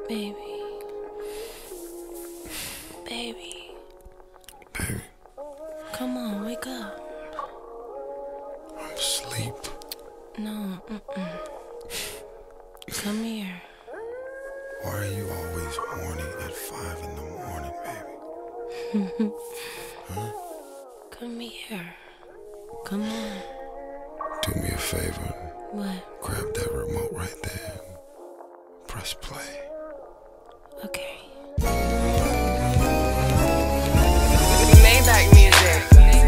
Baby. Baby. Baby. Come on, wake up. I'm asleep. No, Come here. Why are you always horny at 5 in the morning, baby? Huh? Come here. Come on. Do me a favor. What? Grab that remote right there. Press play. Okay. Maybach music.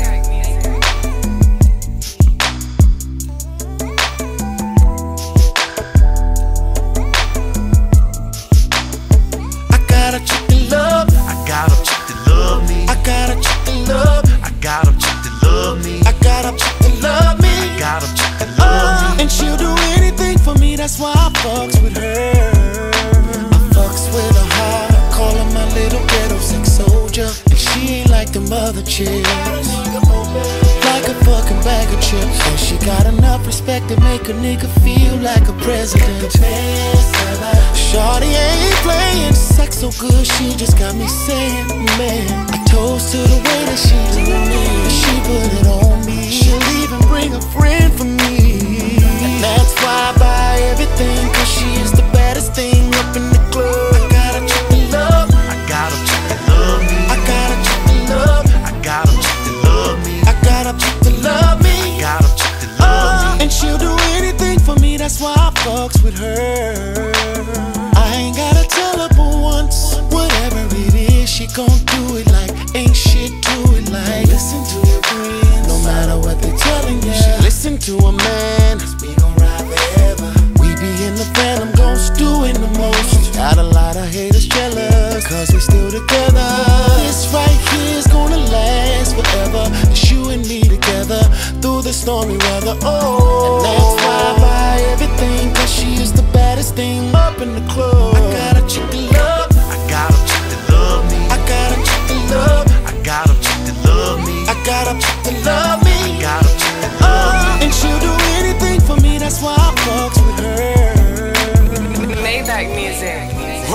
I got a chick that love. I got a chick that love me. I got a chick that love. I got a chick that love me. I got a chick that love me. I got a chick that love me. And she'll do anything for me, that's why I fucks with her. I fucks with her hard, call her my little ghetto sex soldier. And she ain't like them other chicks, like a fucking bag of chips. And she got enough respect to make a nigga feel like a president. Shawty ain't playing, sex so good, she just got me saying, man. I toast to the way that she do me, she put it on me. She'll even bring a friend for me, and that's why I buy everything, cause she is the baddest thing up in the club. I got a chick that love. I got a chick that love me. I got a chick that love. I got a chick that love me. I got a chick that love me. I got a chick that love me. And she'll do anything for me, that's why I fucks with her. I ain't gotta tell her but once, whatever it is, she gon' do it like ain't shit to it. Like, listen to your friends, no matter what they telling you. She listen to a man, cause we gon' ride forever. We be in the phantom, gon' stew in the most. Got a lot of haters jealous, cause we still together. This right here's gonna last forever. It's you and me together, through the stormy weather. Oh, and that's why I buy everything, cause she is the baddest thing up in the club. I got a chick that love. I got a chick that love me. I got a chick that love. I got a chick that love me. I got a chick that love me. I got a chick that love me. And she'll do anything for me, that's why I fucks with her. Maybach music.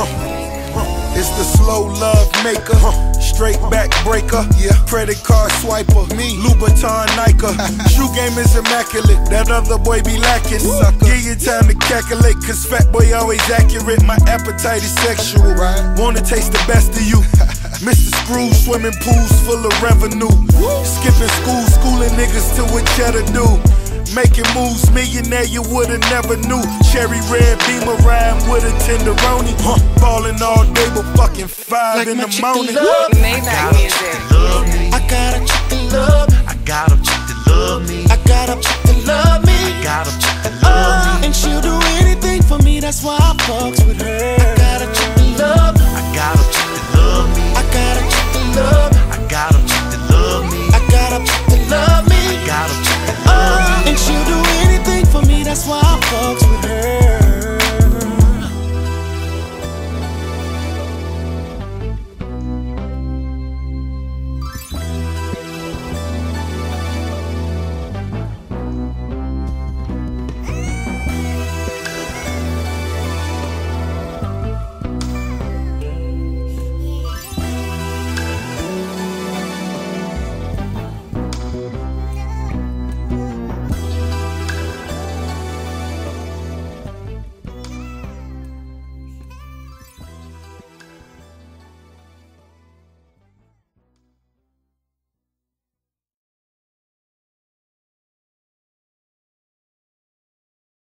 It's the slow love maker, straight back breaker, yeah. Credit card swiper, me, Louboutin Nike. Shoe game is immaculate, that other boy be lacking. Give you time to calculate, cause fat boy always accurate. My appetite is sexual, wanna taste the best of you. Mr. Scrooge, swimming pools full of revenue. Skipping school, schooling niggas to what cheddar do. Making moves, millionaire you woulda never knew. Cherry red Beamer rhyme with a tenderoni. Ballin' all day but fucking 5 Like in my the chick morning. that love. Maybach music. Love me. I got a chick that love. I got a chick that love me. I got a chick that love me. I got a chick that love me. And she'll do